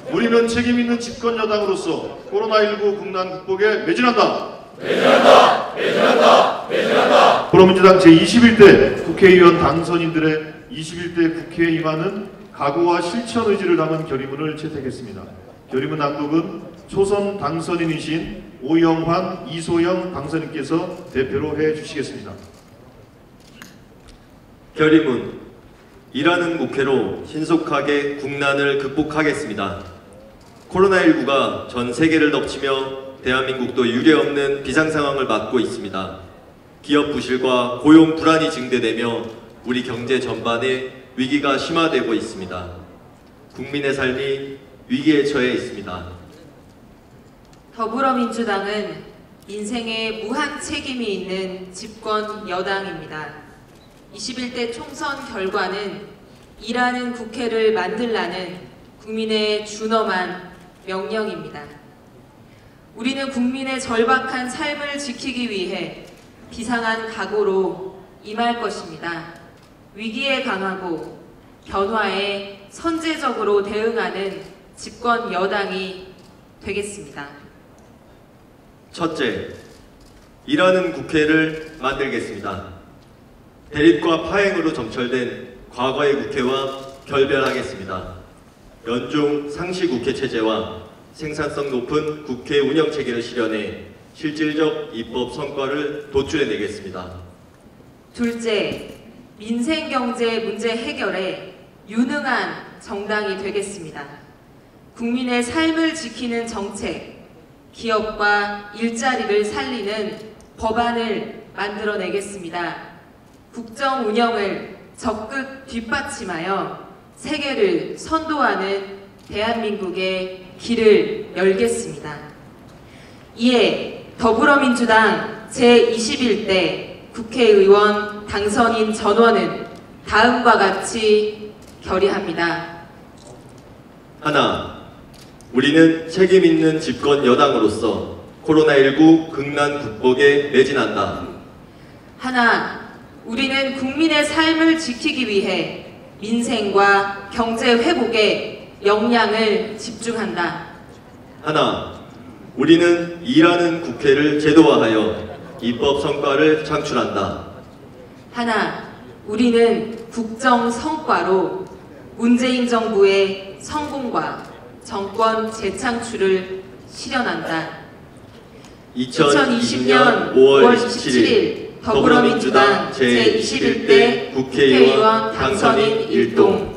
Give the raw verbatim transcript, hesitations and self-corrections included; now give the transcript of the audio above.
우리는 책임있는 집권 여당으로서 코로나십구 국난 극복에 매진한다. 매진한다. 매진한다. 매진한다. 더불어민주당 제이십일 대 국회의원 당선인들의 이십일 대 국회에 임하는 각오와 실천 의지를 담은 결의문을 채택했습니다. 결의문 낭독은 초선 당선인이신 오영환, 이소영 당선인께서 대표로 해주시겠습니다. 결의문. 일하는 국회로 신속하게 국난을 극복하겠습니다. 코로나십구가 전 세계를 덮치며 대한민국도 유례없는 비상상황을 맞고 있습니다. 기업 부실과 고용 불안이 증대되며 우리 경제 전반에 위기가 심화되고 있습니다. 국민의 삶이 위기에 처해 있습니다. 더불어민주당은 민생에 무한 책임이 있는 집권 여당입니다. 이십일 대 총선 결과는 일하는 국회를 만들라는 국민의 준엄한 명령입니다. 우리는 국민의 절박한 삶을 지키기 위해 비상한 각오로 임할 것입니다. 위기에 강하고 변화에 선제적으로 대응하는 집권 여당이 되겠습니다. 첫째, 일하는 국회를 만들겠습니다. 대립과 파행으로 점철된 과거의 국회와 결별하겠습니다. 연중 상시국회 체제와 생산성 높은 국회 운영 체계를 실현해 실질적 입법 성과를 도출해내겠습니다. 둘째, 민생 경제 문제 해결에 유능한 정당이 되겠습니다. 국민의 삶을 지키는 정책, 기업과 일자리를 살리는 법안을 만들어내겠습니다. 국정 운영을 적극 뒷받침하여 세계를 선도하는 대한민국의 길을 열겠습니다. 이에 더불어민주당 제이십일 대 국회의원 당선인 전원은 다음과 같이 결의합니다. 하나, 우리는 책임있는 집권 여당으로서 코로나십구 국난 극복에 매진한다. 하나, 우리는 국민의 삶을 지키기 위해 민생과 경제 회복에 역량을 집중한다. 하나, 우리는 일하는 국회를 제도화하여 입법 성과를 창출한다. 하나, 우리는 국정 성과로 문재인 정부의 성공과 정권 재창출을 실현한다. 이천이십 년 오월 이십칠일 더불어민주당 제이십일 대 국회의원 당선인 일동